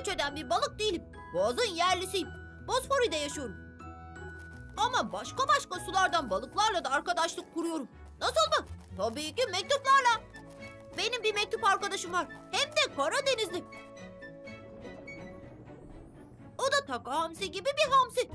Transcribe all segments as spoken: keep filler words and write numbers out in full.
göç eden bir balık değilim. Boğazın yerlisiyim. Bosfor'da yaşıyorum. Ama başka başka sulardan balıklarla da arkadaşlık kuruyorum. Nasıl mı? Tabii ki mektuplarla. Benim bir mektup arkadaşım var. Hem de Karadenizli. O da Taka Hamsi gibi bir hamsi.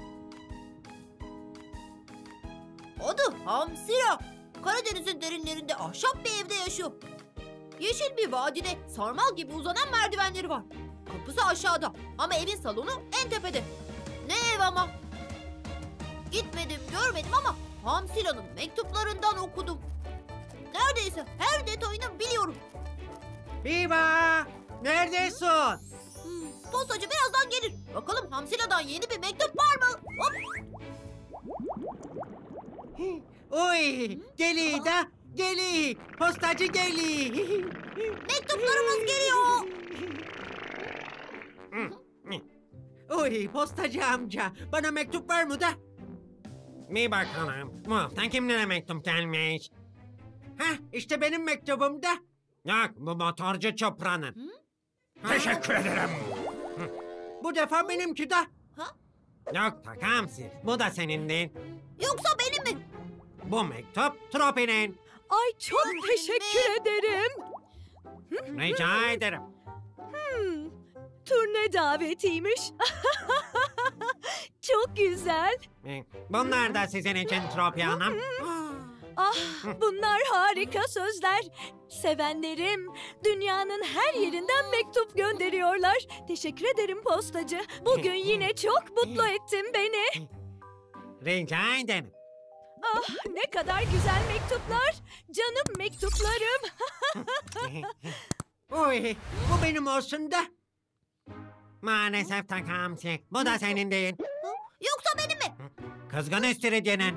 Adı Hamsira. Karadeniz'in derinlerinde ahşap bir evde yaşıyor. Yeşil bir vadide sarmal gibi uzanan merdivenleri var. Kapısı aşağıda ama evin salonu en tepede. Ne ev ama. Gitmedim, görmedim ama Hamsira'nın mektuplarından okudum. Neredeyse her detayını biliyorum. Biba! Neredesin? Hmm, postacı birazdan gelir. Bakalım Hamsira'dan yeni bir mektup var mı? Hop. Oy! Geli da! Geli! Postacı geli! Mektuplarımız geliyor. Oy postacı amca! Bana mektup var mı da? Bir bakalım. Bu hafta kimlere mektup gelmiş? Hah işte benim mektubum da. Yok, bu motorcu Çopra'nın. Teşekkür ederim. Bu defa benimki de. Ha? Yok Takamsi, bu da senin değil. Yoksa benim mi? Bu mektup Tropi'nin. Ay çok teşekkür ederim. Rica ederim. Hmm, turne davetiymiş. Çok güzel. Bunlar da sizin için Tropi Hanım. Ah, bunlar harika sözler. Sevenlerim dünyanın her yerinden mektup gönderiyorlar. Teşekkür ederim postacı. Bugün yine çok mutlu ettin beni. Rica ederim. Ah, ne kadar güzel mektuplar. Canım mektuplarım. Oy bu benim olsun da. Maalesef Takamsi, bu da senin değil. Yoksa benim mi? Kızgın istiridyenin.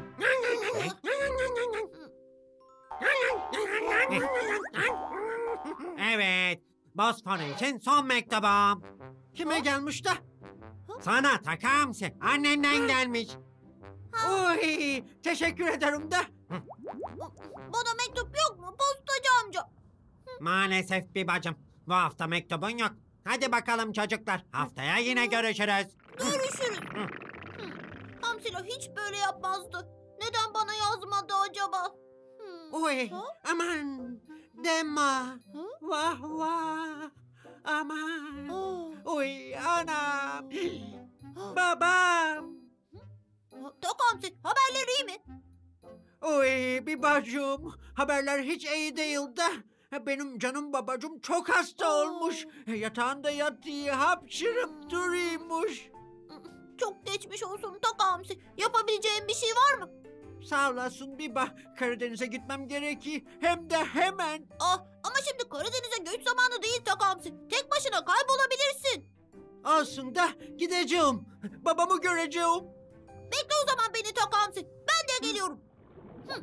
Evet, Bosfor için son mektubum. Kime gelmiş de? Sana Takamsi, annenden gelmiş. Oy teşekkür ederim de. Bana mektup yok mu postacı amca? Maalesef bir bacım, bu hafta mektubun yok. Hadi bakalım çocuklar, haftaya yine görüşürüz. Görüşürüz. Hı. Hamsila hiç böyle yapmazdı. Neden bana yazmadı acaba? Hmm. Oy Ha? aman deme. Vah vah. Aman. Ah. Oy anam. Babam. Tak Hamsi, haberleri iyi mi? Oy bir bacım. Haberler hiç iyi değil de. Benim canım babacım çok hasta olmuş. Yatağında yatıyor, hapşırıp duruyormuş. Çok geçmiş olsun Tak Hamsi. Yapabileceğim bir şey var mı? Sağ olasın Biba. Karadeniz'e gitmem gerekiyor. Hem de hemen. Ah, ama şimdi Karadeniz'e göç zamanı değil Tak Hamsi. Tek başına kaybolabilirsin. Olsun da gideceğim. Babamı göreceğim. Bekle o zaman beni Tak Hamsi. Ben de geliyorum. Hı.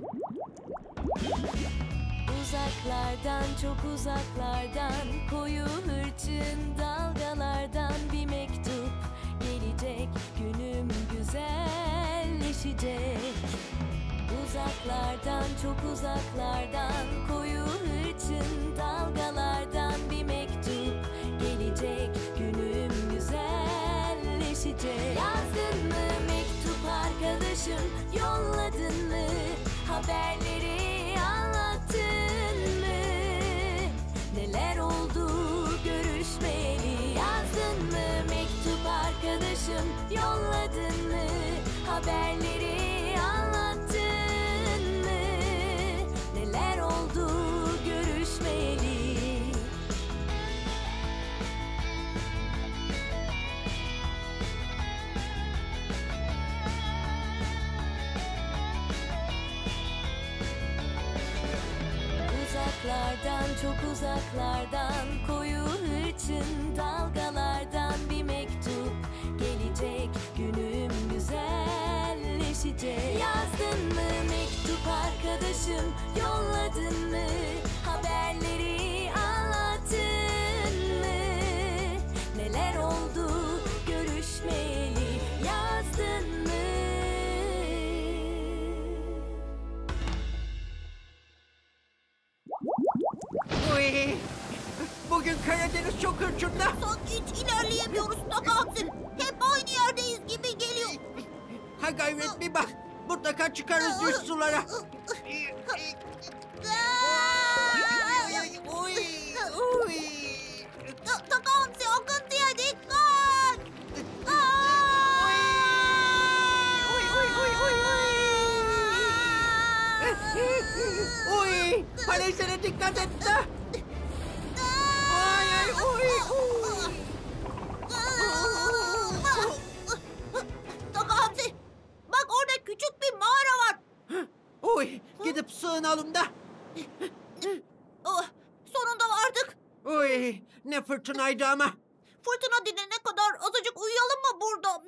Uzaklardan çok uzaklardan koyu hırçın dalgalardan bir mektup gelecek, günüm güzelleşecek. Uzaklardan çok uzaklardan koyu hırçın dalgalardan bir mektup gelecek, günüm güzelleşecek. Yazdın mı mektup arkadaşım, yolladın mı haberleri? Neler oldu görüşmeyeli? Yazdın mı mektup arkadaşım, yolladın mı haberleri, anlattın mı? Neler oldu görüşmeyeli? Uzaklardan çok uzaklardan koyu hırçın dalgalardan bir mektup gelecek, günüm güzelleşecek. Yazdın mı mektup arkadaşım, yolladın mı haberleri, anlattın mı? Neler oldu görüşmeyeli? Yazdın mı? Oy, bugün Karadeniz çok hırçında. Sanki hiç ilerleyemiyoruz Taka Hamsi. Hep aynı yerdeyiz gibi geliyor. Ha gayret bir bak. Mutlaka çıkarız düz sulara. Oy, oy. Ta- Taka Hamsi akıntıya dikkat. Oy, Paris'e dikkat et de. Ay ay oy, oy. Taka Hamsi, bak orada küçük bir mağara var. Oy, gidip sığınalım da. Oh, sonunda vardık. Oy, ne fırtınaydı ama. Fırtına dinene kadar azıcık uyuyalım mı burada?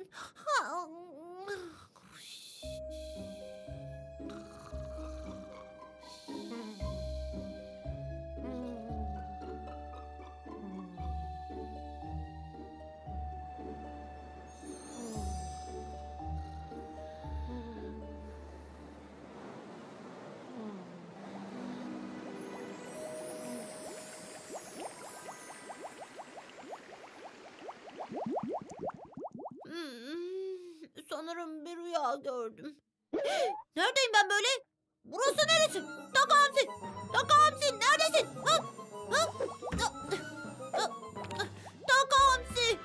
Hmm, sanırım bir rüya gördüm. Neredeyim ben böyle? Burası neresi? Taka Hamsi! Taka Hamsi neredesin? Ha? Ha? Ha? Ha? Taka Hamsi!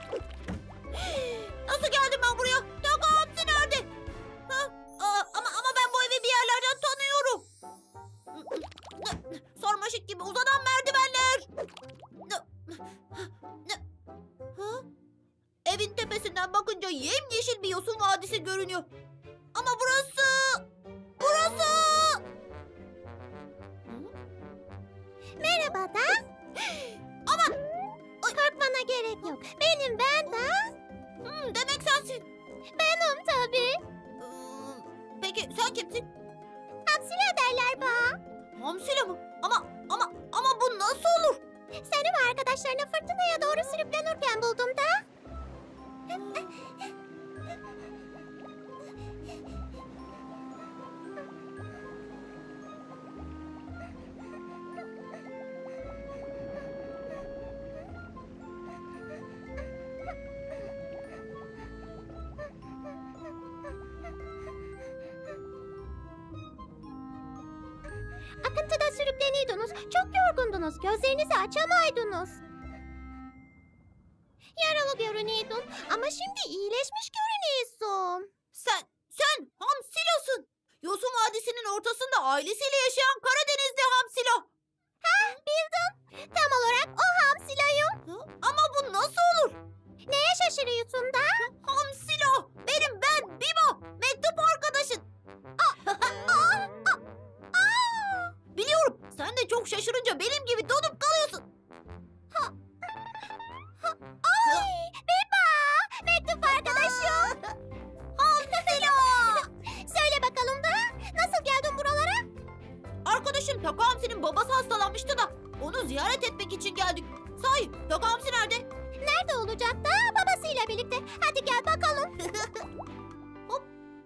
Nasıl geldim ben buraya? Taka Hamsi nerede? Ha? Aa, ama ama ben bu evi bir yerlerden tanıyorum. Sarmaşık gibi uzanan merdivenler. Ha? Evin tepesinden bakınca yemyeşil bir yosun vadisi görünüyor. Ama burası... Burası... Merhaba da. Aman! Korkmana gerek yok. Benim ben de. Hmm, demek sensin. Benim tabii. Ee, peki sen kimsin? Hamsile derler bana. Hamsila mı? Ama ama ama bu nasıl olur? Seni ve arkadaşlarını fırtınaya doğru sürüklenirken buldum da. Akıntıda sürükleniydiniz. Çok yorgundunuz. Gözlerinizi açamaydınız. Yaralı görünüyordun ama şimdi iyileşmiş görünüyorsun. Sen, sen Hamsila'sın. Yosun Vadisi'nin ortasında ailesiyle yaşayan Karadenizli Hamsila. Ha, bildim. Tam olarak o Hamsila'yım. Ha? Ama bu nasıl olur? Neye şaşırıyorsun da? Hamsila, benim ben Biba, mektup arkadaşın. Biliyorum, sen de çok şaşırınca benim gibi donup kalıyorsun. Ay, Biba! Mektup arkadaşım. Hamsila! Söyle bakalım da nasıl geldin buralara? Arkadaşım Taka Hamsi'nin babası hastalanmıştı da onu ziyaret etmek için geldik. Sahi Taka Hamsi nerede? Nerede olacak da babasıyla birlikte. Hadi gel bakalım. Hop.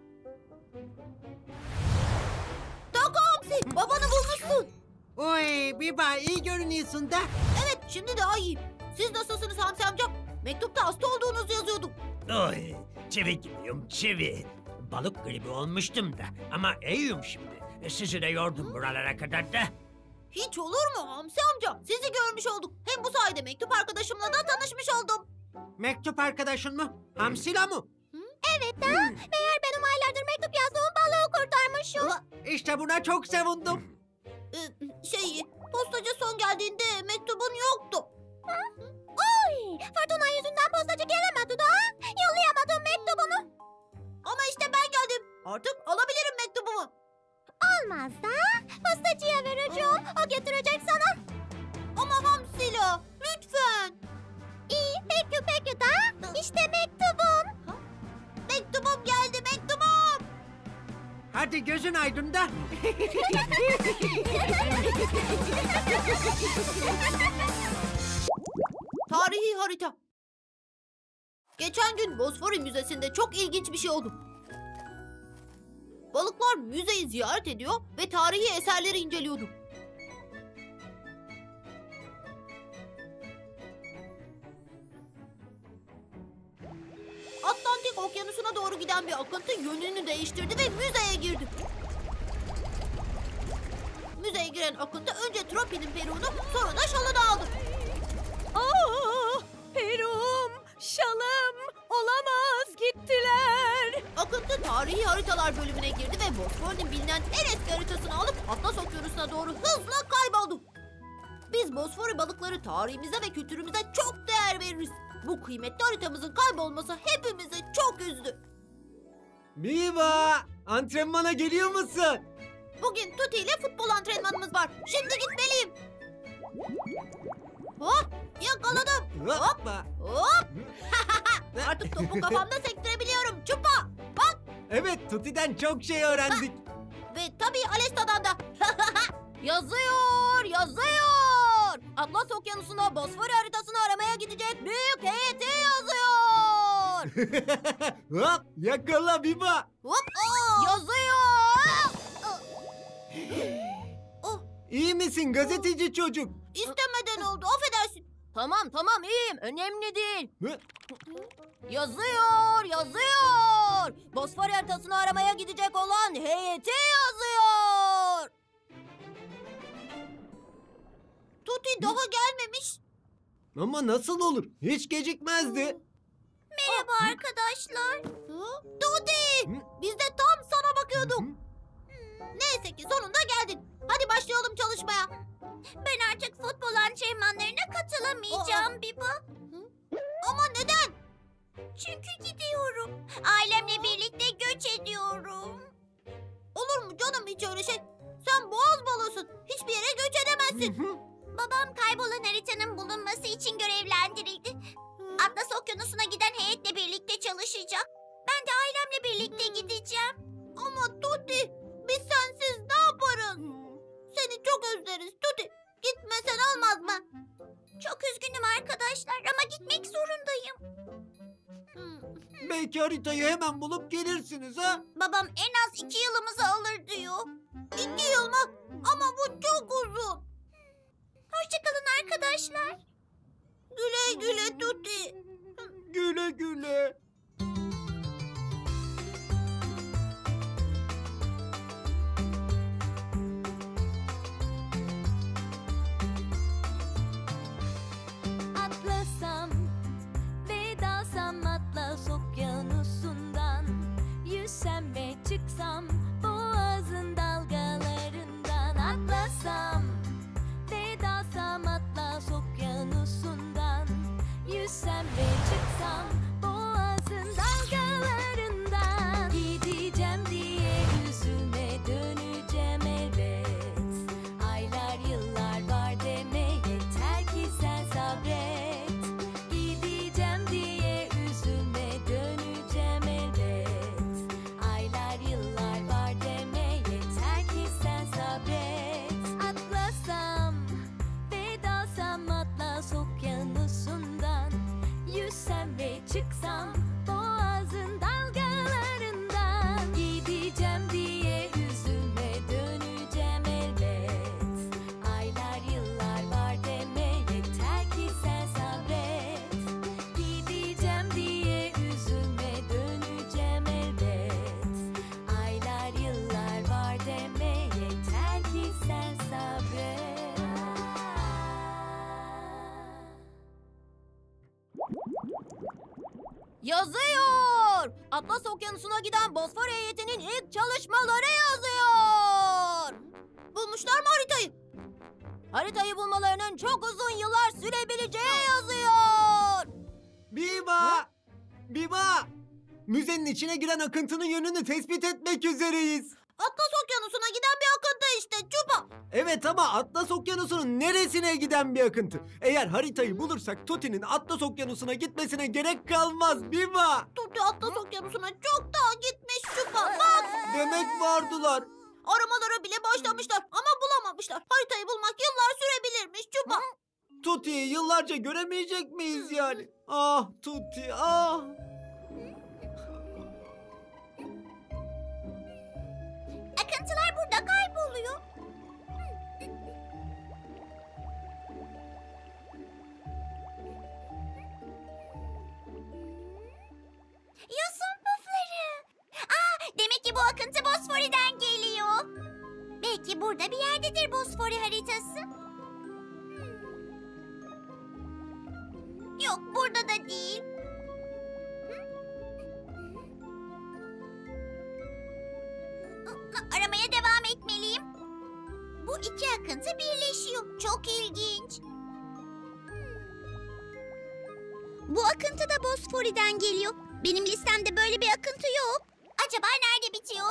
Taka Hamsi, babanı bulmuşsun. Oy, Biba iyi görünüyorsun da. Evet, şimdi daha iyiyim. Siz nasılsınız Hamsi amca? Mektupta hasta olduğunuzu yazıyordum. Oy, çivi gibiyim, çivi. Balık gribi olmuştum da ama iyiyim şimdi. E, Sizi de yordum buralara kadar da. Hiç olur mu Hamsi amca? Sizi görmüş olduk. Hem bu sayede mektup arkadaşımla da tanışmış oldum. Mektup arkadaşın mı? Hamsila mı? Evet da meğer benim aylardır mektup yazdığım balığı kurtarmışım. İşte buna çok sevindim. Ee, şey, postacı son geldiğinde mektubun yoktu. Oy, fırtına yüzünden postacı gelemedi da. Yollayamadım mektubunu. Ama işte ben geldim. Artık alabilirim mektubumu. Olmaz da postacıya vereceğim. O getirecek sana. Ama Hamsila, lütfen. İyi, peki peki da. İşte mektubum. Mektubum geldi, mektubum. Hadi gözün aydın da. Tarihi harita. Geçen gün Bosfori Müzesi'nde çok ilginç bir şey oldu. Balıklar müzeyi ziyaret ediyor ve tarihi eserleri inceliyordu. Pasifik Okyanusu'na doğru giden bir akıntı yönünü değiştirdi ve müzeye girdi. Müzeye giren akıntı önce Tropi'nin peruğunu, sonra da şalını aldı. Aa, perum, şalım, olamaz, gittiler. Akıntı tarihi haritalar bölümüne girdi ve Bosfor'un bilinen en eski haritasını alıp Atlas Okyanusu'na doğru hızla kayboldu. Biz Bosfor balıkları tarihimize ve kültürümüze çok değer veririz. Bu kıymetli haritamızın kaybolması hepimizi çok üzdü. Biba! Antrenmana geliyor musun? Bugün Tuti ile futbol antrenmanımız var. Şimdi gitmeliyim. Hop, yakaladım. Hoppa! Hop. Artık topu kafamda sektirebiliyorum. Çupa. Bak. Evet, Tuti'den çok şey öğrendik. Ve tabii Alesta'dan da. Yazıyor, yazıyor. Atlas Okyanusu'na Bosfor haritasını aramaya gidecek büyük heyeti yazıyor. Hop! Yakala Biba! Hop, yazıyor. Oh, İyi misin gazeteci çocuk? istemeden oldu, affedersin. Tamam, tamam, iyiyim. Önemli değil. Hı? Yazıyor, yazıyor. Bosfor haritasını aramaya gidecek olan heyeti yazıyor. Tuti daha gelmemiş. Ama nasıl olur? Hiç gecikmezdi. Merhaba arkadaşlar. Hı? Tuti! Hı? Biz de tam sana bakıyorduk. Hı? Neyse ki sonunda geldin. Hadi başlayalım çalışmaya. Ben artık futbol antrenmanlarına katılamayacağım Biba. Ama neden? Çünkü gidiyorum. Ailemle birlikte göç ediyorum. Olur mu canım hiç öyle şey? Sen boğaz balosun. Hiçbir yere göç edemezsin. Babam kaybolan haritanın bulunması için görevlendirildi. Atlas Okyanusu'na giden heyetle birlikte çalışacak. Ben de ailemle birlikte gideceğim. Ama Tuti, biz sensiz ne yaparız? Seni çok özleriz Tuti. Gitmesen olmaz mı? Çok üzgünüm arkadaşlar ama gitmek zorundayım. Belki haritayı hemen bulup gelirsiniz ha? Babam en az iki yılımızı alır diyor. İki yıl mı? Ama bu çok uzun. Hoşçakalın arkadaşlar. Güle güle Tuti. Güle güle. Atlasam ve dalsam Atlas Okyanusu'ndan, yüzsem ve çıksam boğazın dalgalarından. Atlasam ve dalsam Atlas Okyanusu'ndan, yüzsem ve çıksam boğazın dalgalarından. Gideceğim diye yüzüme döneceğim elbet. Aylar yıllar var deme, yeter ki sen sabret. Gideceğim diye üzülme, döneceğim elbet. Aylar yıllar var deme, yeter ki sen sabret. Atlasam ve dalsam Atlas Okyanusu'ndan, yüzsem ve çıksam boğazın dalgalarından. Gideceğim diye üzülme, döneceğim elbet. Aylar yıllar var deme, yeter ki sen sabret. Gideceğim diye üzülme, döneceğim elbet. Aylar yıllar var deme, yeter ki sen sabret. Yazıyor. Atlas Okyanusu'na giden Bosfor heyetinin ilk çalışmaları yazıyor. Bulmuşlar mı haritayı? Haritayı bulmalarının çok uzun yıllar sürebileceği yazıyor. Biba! Biba! Müzenin içine giren akıntının yönünü tespit etmek üzereyiz. Atlas Okyanusu'na giden bir akıntı işte Çupa. Evet ama Atlas Okyanusu'nun neresine giden bir akıntı? Eğer haritayı bulursak Tuti'nin Atlas Okyanusu'na gitmesine gerek kalmaz Biba. Tuti Atlas Okyanusu'na çok daha gitmiş Çupa. Bak, Demek vardılar. aramalara bile başlamışlar ama bulamamışlar. Haritayı bulmak yıllar sürebilirmiş Çupa. Tuti'yi yıllarca göremeyecek miyiz yani? Ah Tuti ah. Akıntılar burada kayboluyor. Yazar. Burada bir yerdedir Bosfori haritası. Yok, burada da değil. Aramaya devam etmeliyim. Bu iki akıntı birleşiyor. Çok ilginç. Bu akıntı da Bosfori'den geliyor. Benim listemde böyle bir akıntı yok. Acaba nerede bitiyor?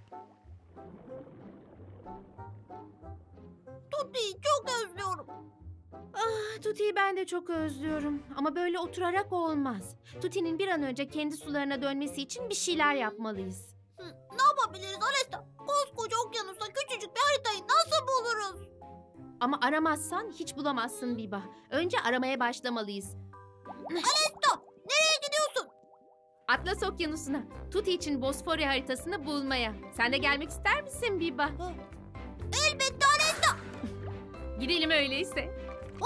Tuti'yi çok özlüyorum. Ah, Tuti'yi ben de çok özlüyorum. Ama böyle oturarak olmaz. Tuti'nin bir an önce kendi sularına dönmesi için bir şeyler yapmalıyız. Hı, ne yapabiliriz Alesta? Koskoca okyanusta küçücük bir haritayı nasıl buluruz? Ama aramazsan hiç bulamazsın Biba. Önce aramaya başlamalıyız. Alesta, nereye gidiyorsun? Atlas Okyanusu'na, Tuti için Bosfori haritasını bulmaya. Sen de gelmek ister misin Biba? Elbette Alesta. Gidelim öyleyse.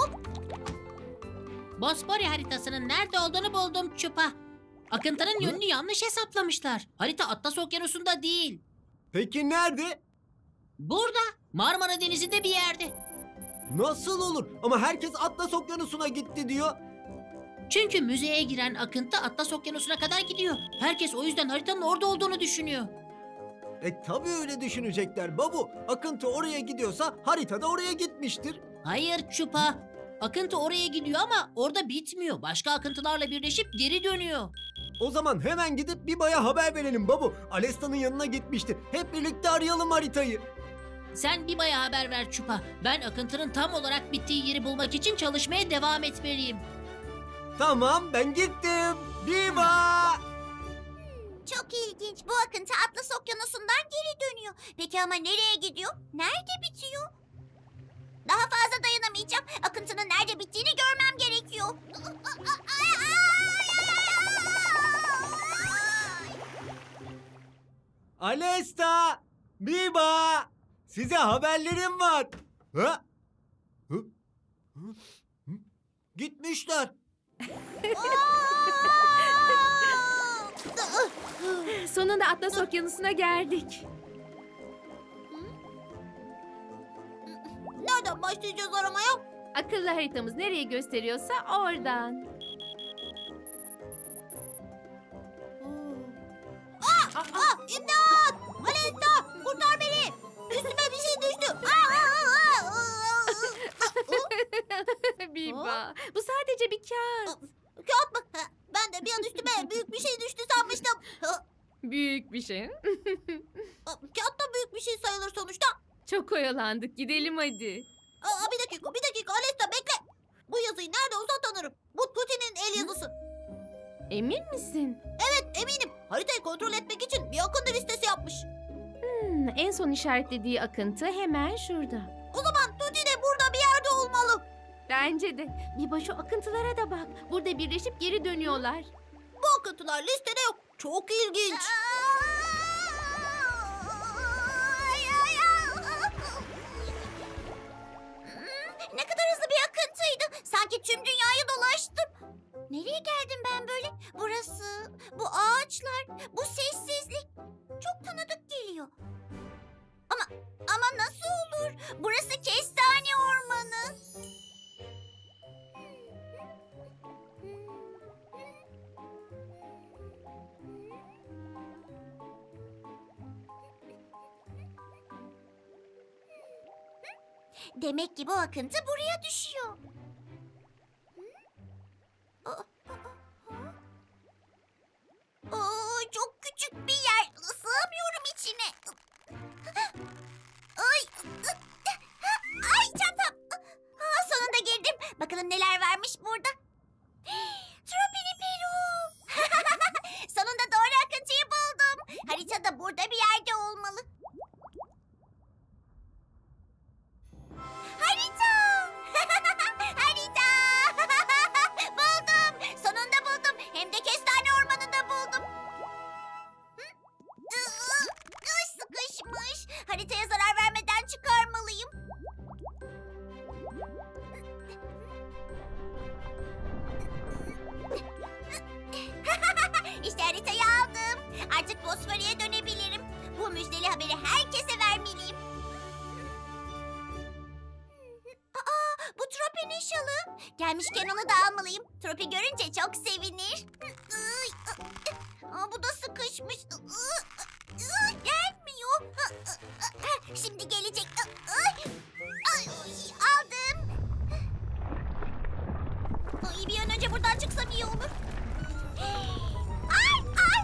Bosfori haritasının nerede olduğunu buldum Çupa. Akıntının yönünü yanlış hesaplamışlar. Harita Atlas Okyanusu'nda değil. Peki nerede? Burada, Marmara Denizi'nde bir yerde. Nasıl olur? Ama herkes Atlas Okyanusu'na gitti diyor. Çünkü müzeye giren akıntı Atlas Okyanusu'na kadar gidiyor. Herkes o yüzden haritanın orada olduğunu düşünüyor. E tabii öyle düşünecekler babu. Akıntı oraya gidiyorsa harita da oraya gitmiştir. Hayır Çupa. Akıntı oraya gidiyor ama orada bitmiyor. Başka akıntılarla birleşip geri dönüyor. O zaman hemen gidip Biba'ya haber verelim babu. Alesta'nın yanına gitmişti. Hep birlikte arayalım haritayı. Sen Biba'ya haber ver Çupa. Ben akıntının tam olarak bittiği yeri bulmak için çalışmaya devam etmeliyim. Tamam, ben gittim. Biba! Çok ilginç. Bu akıntı Atlas Okyanusu'ndan geri dönüyor. Peki ama nereye gidiyor? Nerede bitiyor? Daha fazla dayanamayacağım. Akıntının nerede bittiğini görmem gerekiyor. Alesta! Biba! Size haberlerim var. Ha? Hı? Hı? Hı? Gitmişler. Sonunda Atlas Okyanusu'na geldik. Nereden başlayacağız aramaya? Akıllı haritamız nereye gösteriyorsa oradan. Aa, aa, imdat! Alesta, kurtar beni! Üstüme bir şey düştü. Aa, aa, aa, aa. Biba, bu sadece bir kağıt. Kağıt mı? Ha, ben de bir an üstüme büyük bir şey düştü sanmıştım. Ha, Büyük bir şey. kağıt da büyük bir şey sayılır sonuçta. Çok oyalandık. Gidelim hadi. Aa, bir dakika, bir dakika Alesta bekle. Bu yazıyı nerede olsa tanırım. Bu Tuti'nin el yazısı. Emin misin? Evet, eminim. Haritayı kontrol etmek için bir akıntı listesi yapmış. Hmm, en son işaretlediği akıntı hemen şurada. O zaman Tuti de burada bir yerde olmalı. Bence de. Biba şu akıntılara da bak. Burada birleşip geri dönüyorlar. Bu akıntılar listede yok. Çok ilginç. Ne kadar hızlı bir akıntıydı. Sanki tüm dünyayı dolaştım. Nereye geldim ben böyle? Burası, bu ağaçlar, bu sessizlik. Çok tanıdık geliyor. Ama ama nasıl olur? Burası kestane ormanı. Demek ki bu akıntı buraya düşüyor. Oo, çok küçük bir yer. Sığamıyorum içine. Ay, ay çantam. Aa, sonunda girdim. Bakalım neler varmış burada. Tropiniperum. Sonunda doğru akıntıyı buldum. Haritada burada bir yerde olmalı. Harita! Harita! Buldum! Sonunda buldum. Hem de kestane ormanında buldum. Hı? Iı, Sıkışmış. Haritaya zarar vermeden çıkarmalıyım. İşte haritayı aldım. Artık Bosfori'ye dönebilirim. Bu müjdeli haberi herkese vermeliyim. Gelmişken onu da almalıyım. Tropi görünce çok sevinir. Aa, bu da sıkışmış. Gelmiyor. Şimdi gelecek. Aldım. Ay, bir an önce buradan çıksam iyi olur. Ay, ay,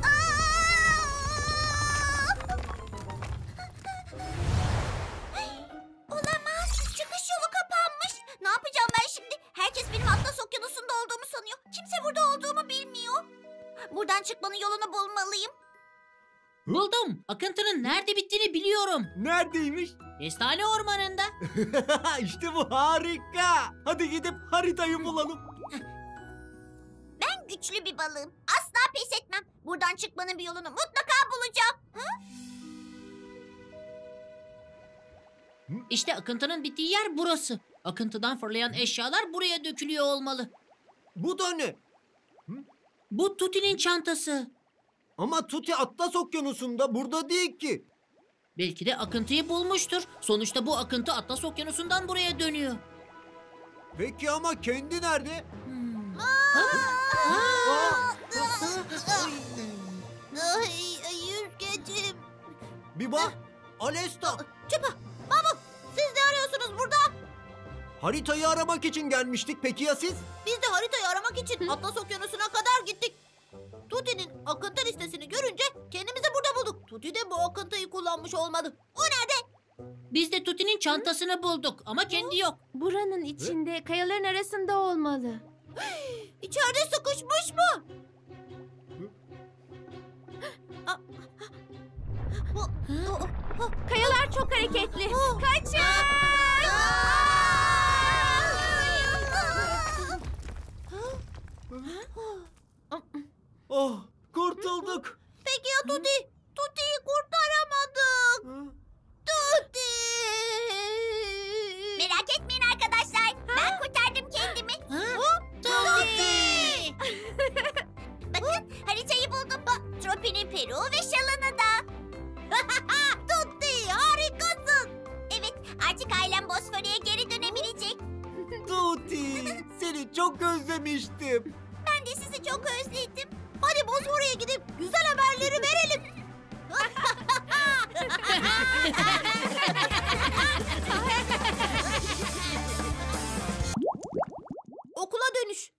olamaz. Çıkış yolu kapanmış. Ne yapacağım ben şimdi? Herkes benim Atlas Okyanusu'nda olduğumu sanıyor. Kimse burada olduğumu bilmiyor. Buradan çıkmanın yolunu bulmalıyım. Buldum. Akıntının nerede bittiğini biliyorum. Neredeymiş? Kestane ormanında. İşte bu harika. Hadi gidip haritayı bulalım. Ben güçlü bir balığım. Asla pes etmem. Buradan çıkmanın bir yolunu mutlaka bulacağım. Hı? İşte akıntının bittiği yer burası. Akıntıdan fırlayan eşyalar buraya dökülüyor olmalı. Bu da ne? Bu Tuti'nin çantası. Ama Tuti Atlas Okyanusu'nda, burada değil ki. Belki de akıntıyı bulmuştur. Sonuçta bu akıntı Atlas Okyanusu'ndan buraya dönüyor. Peki ama kendi nerede? Hmm. Aa! Ay, ay, yüzgecim. Biba, Alesta. Çupa, Mahmut, siz ne arıyorsunuz burada? Haritayı aramak için gelmiştik. Peki ya siz? Biz de haritayı aramak için Atlas Okyanusu'na kadar gittik. Tuti'nin akıntı listesini görünce kendimizi burada bulduk. Tuti de bu akıntıyı kullanmış olmalı. O nerede? Biz de Tuti'nin çantasını bulduk ama kendi yok. Buranın içinde, kayaların arasında olmalı. İçeride sıkışmış mı? Kayalar çok hareketli. Kaçın! Oh, kurtulduk. Peki ya Tuti? Tuti'yi kurtaramadık. Tuti! Merak etmeyin arkadaşlar. Ben kurtardım kendimi. Tuti! Bakın haritayı buldum. Tropi'nin Peru ve şalını da. Tuti harikasın. Evet, artık ailem Bosfor'a geri dönebilecek. Tuti, seni çok özlemiştim. Ben de sizi çok özledim. Hadi Bosfor'a gidip güzel haberleri verelim. Okula dönüş.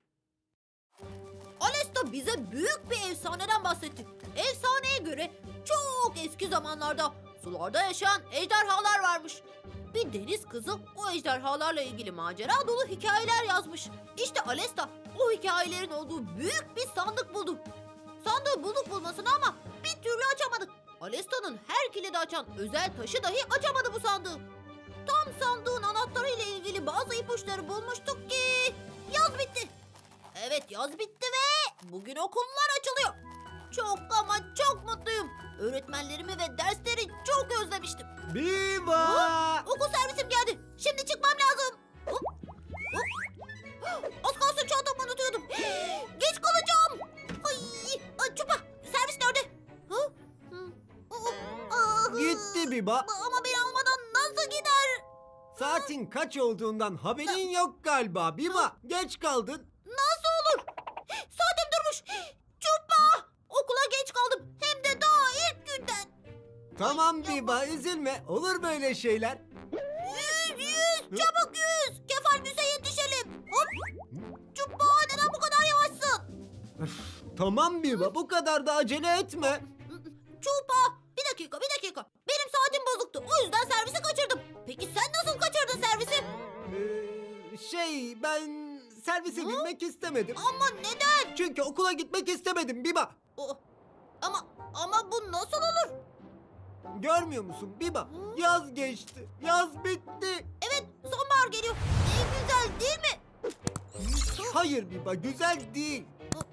Alesta bize büyük bir efsaneden bahsetti. Efsaneye göre çok eski zamanlarda sularda yaşayan ejderhalar varmış. Bir deniz kızı o ejderhalarla ilgili macera dolu hikayeler yazmış. İşte Alesta o hikayelerin olduğu büyük bir sandık buldu. Sandığı bulduk bulmasına ama bir türlü açamadık. Alesta'nın her kilidi açan özel taşı dahi açamadı bu sandığı. Tam sandığın anahtarı ile ilgili bazı ipuçları bulmuştuk ki yaz bitti. Evet, yaz bitti ve bugün okullar açılıyor. Çok ama çok mutluyum. Öğretmenlerimi ve dersleri çok özlemiştim. Biba! Okul servisim geldi. Şimdi çıkmam lazım. Hop, hop. Az kalsın çantamı unutuyordum. Geç kalacağım. Ay, ay, Çupa, servis nerede? Hı? Hı. Ah, Gitti Biba. Ama beni almadan nasıl gider? Saatin kaç olduğundan haberin yok galiba Biba. Geç kaldın. Nasıl olur? Saatim durmuş. Çupa! Okula geç kaldım. Hem de daha ilk günden. Tamam Biba, üzülme. Olur böyle şeyler. Yüz, yüz, çabuk yüz. Kefal büse yetişelim. Hop. Çupa, neden bu kadar yavaşsın? Tamam Biba, bu kadar da acele etme. Çupa, bir dakika, bir dakika. Benim saatim bozuktu. O yüzden servisi kaçırdım. Peki sen nasıl kaçırdın servisi? Ee, şey, ben servise binmek istemedim. Ama neden? Çünkü okula gitmek istemedim Biba. O, ama, ama bu nasıl olur? Görmüyor musun Biba? Yaz geçti. Yaz bitti. Evet, sonbahar geliyor. Ne güzel değil mi? Hayır Biba, güzel değil.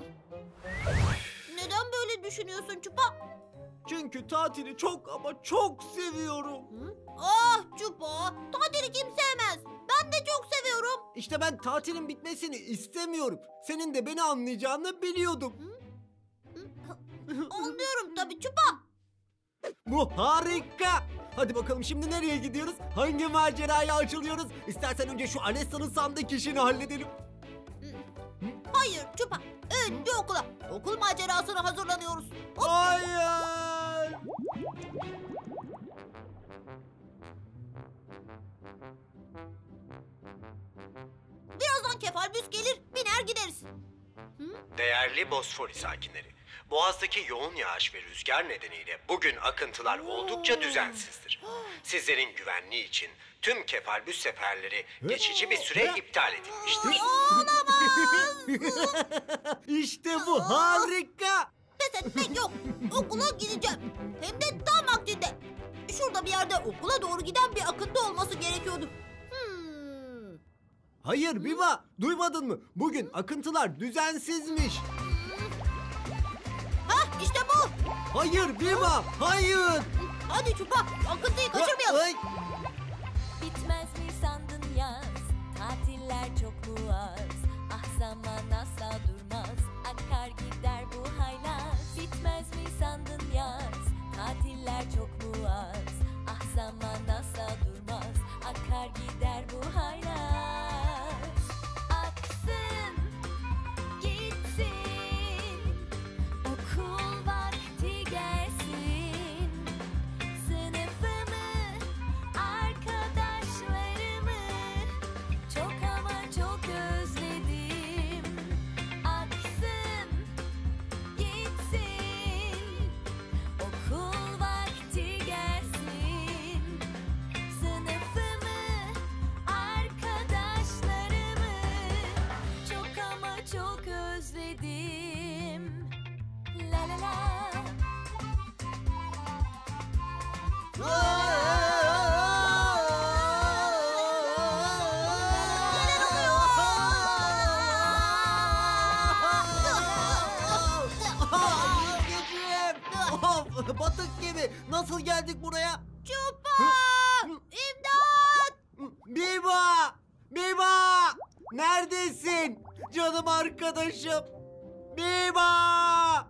Neden böyle düşünüyorsun Çupa? Çünkü tatili çok ama çok seviyorum. Hı? Ah Çupa, tatili kim sevmez? Ben de çok seviyorum. İşte ben tatilin bitmesini istemiyorum. Senin de beni anlayacağını biliyordum. Anlıyorum tabii Çupa. Bu harika. Hadi bakalım şimdi nereye gidiyoruz? Hangi maceraya açılıyoruz? İstersen önce şu Alessa'nın sandık işini halledelim. Hayır Çupa. Önce okula. Okul macerasına hazırlanıyoruz. Hop. Hayır! Birazdan kefalbüs gelir, biner gideriz. Değerli Bosfori sakinleri, Boğaz'daki yoğun yağış ve rüzgar nedeniyle bugün akıntılar oldukça düzensizdir. Sizlerin güvenliği için tüm kefalbüs seferleri geçici bir süre iptal edilmiştir. İşte bu harika! Pes etmek yok. Okula gideceğim. Hem de tam vaktinde. Şurada bir yerde okula doğru giden bir akıntı olması gerekiyordu. Hmm. Hayır Biba, duymadın mı? Bugün akıntılar düzensizmiş. Hah işte bu. Hayır Biba, hayır! Hadi Çupa, akıntıyı kaçırmayalım. Ay, Bitmez mi sandın yaz? Tatiller çok mu az? Ah zaman asla durmaz. Akar gider bu haylaz. Bitmez mi sandın yaz? Tatiller çok mu az? Ah zaman asla durmaz. Akar gider bu haylaz. Aksın, gitsin. Okul vakti gelsin. Sınıfımı, arkadaşlarımı çok ama çok özledim. Aksın, gitsin. Okul vakti gelsin. Sınıfımı, arkadaşlarımı çok ama çok özledim. La la la. Anneciğim! Of, batık gibi. Nasıl geldik buraya? Çupa! İmdat! Biba! Biba! Neredesin? Canım arkadaşım. Biba!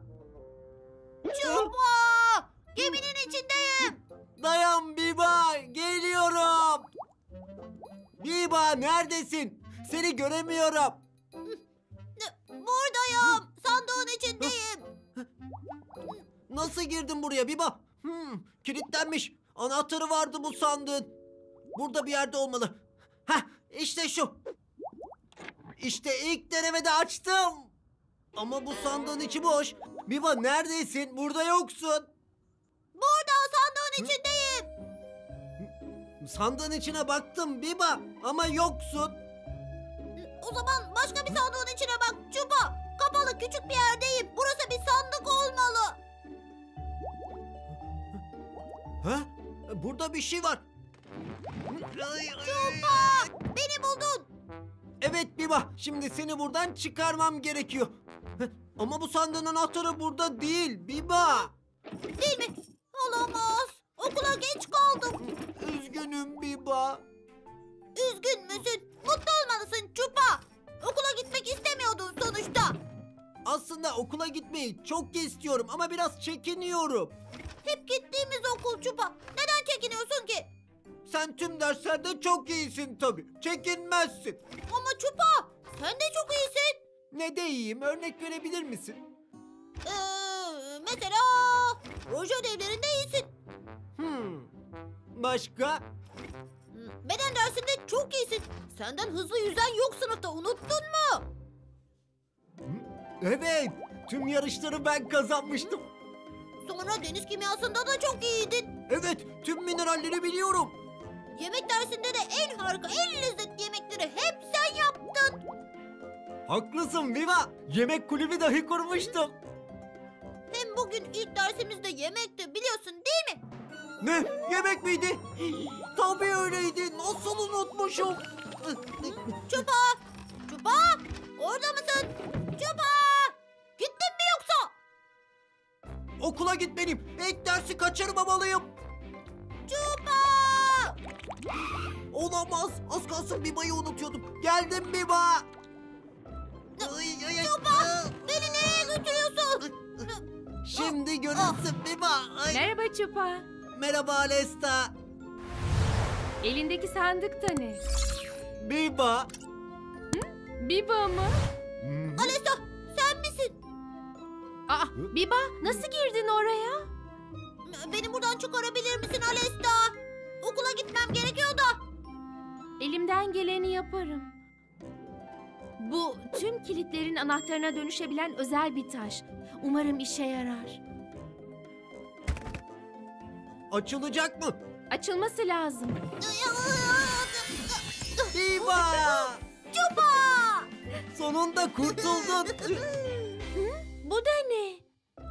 Çupa! Geminin içindeyim. Dayan Biba! Geliyorum. Biba neredesin? Seni göremiyorum. Buradayım. Sandığın içindeyim. Nasıl girdin buraya Biba? Hmm, kilitlenmiş. Anahtarı vardı bu sandığın. Burada bir yerde olmalı. Heh, işte şu. İşte ilk denemede açtım. Ama bu sandığın içi boş. Biba neredesin? Burada yoksun. Burada sandığın içindeyim. Sandığın içine baktım Biba ama yoksun. O zaman başka bir sandığın içine bak Çupa. Kapalı küçük bir yerdeyim. Burası bir sandık olmalı. Ha? Burada bir şey var. Çupa! Beni buldun. Evet Biba, şimdi seni buradan çıkarmam gerekiyor. Heh, ama bu sandığın anahtarı burada değil Biba. Değil mi? Olamaz. Okula geç kaldım. Üzgünüm Biba. Üzgün müsün? Mutlu olmalısın Çupa. Okula gitmek istemiyordun sonuçta. Aslında okula gitmeyi çok istiyorum ama biraz çekiniyorum. Hep gittiğimiz okul Çupa. Neden çekiniyorsun ki? Sen tüm derslerde çok iyisin tabii. Çekinmezsin. Ama Çupa sen de çok iyisin. Ne de iyiyim, örnek verebilir misin? Ee, mesela proje ödevlerinde iyisin. Hmm. Başka? Beden dersinde çok iyisin. Senden hızlı yüzen yok sınıfta, unuttun mu? Evet, tüm yarışları ben kazanmıştım. Sonra deniz kimyasında da çok iyiydin. Evet, tüm mineralleri biliyorum. Yemek dersinde de en harika, en lezzetli yemekleri hep sen yaptın. Haklısın Viva. Yemek kulübü dahi kurmuştum. Hem bugün ilk dersimizde yemekti, biliyorsun değil mi? Ne? Yemek miydi? Tabii öyleydi. Nasıl unutmuşum? Çupa! Çupa! Orada mısın? Çupa! Gittin mi yoksa? Okula gitmeliyim. İlk dersi kaçırmamalıyım. Çupa! Olamaz. Az kalsın Biba'yı unutuyordum. Geldim Biba. Çupa! Beni nereye götürüyorsun? Şimdi görürsün Biba. Ay. Merhaba Çupa. Merhaba Alesta. Elindeki sandık da ne? Biba. Biba mı? Alesta, sen misin? Aa, Biba nasıl girdin oraya? Beni buradan çıkarabilir misin Alesta? Okula gitmem gerekiyor da. Elimden geleni yaparım. Bu tüm kilitlerin anahtarına dönüşebilen özel bir taş. Umarım işe yarar. Açılacak mı? Açılması lazım. Biba. Çupa! Sonunda kurtuldun. Bu da ne?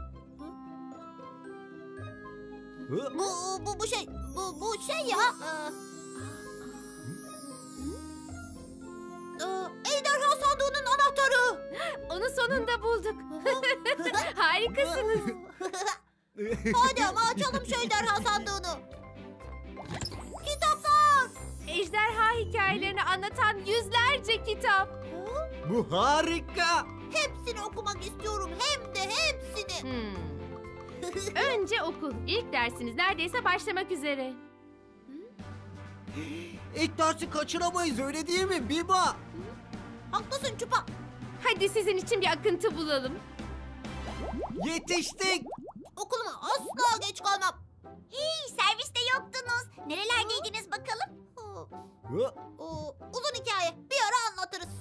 Bu, bu, bu şey, bu, bu şey ya. Ee, e, ejderha sandığının anahtarı. Onu sonunda bulduk. Harikasınız. Hadi ama açalım şu ejderha sandığını. Kitaplar. Ejderha hikayelerini anlatan yüzlerce kitap. Bu harika. Hepsini okumak istiyorum, hem de hepsini. Hmm. Önce okul. İlk dersiniz neredeyse başlamak üzere. İlk dersi kaçıramayız, öyle değil mi Biba? Haklısın Çupa. Hadi sizin için bir akıntı bulalım. Yetiştik. Okuluma asla geç kalmam. Hey, serviste yoktunuz. Nerelerdeydiniz bakalım? Hı? Oo, uzun hikaye, bir ara anlatırız.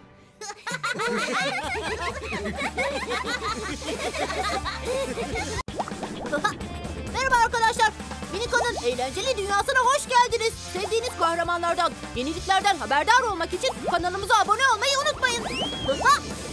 Merhaba arkadaşlar. Minika'nın eğlenceli dünyasına hoş geldiniz. Sevdiğiniz kahramanlardan, yeniliklerden haberdar olmak için kanalımıza abone olmayı unutmayın.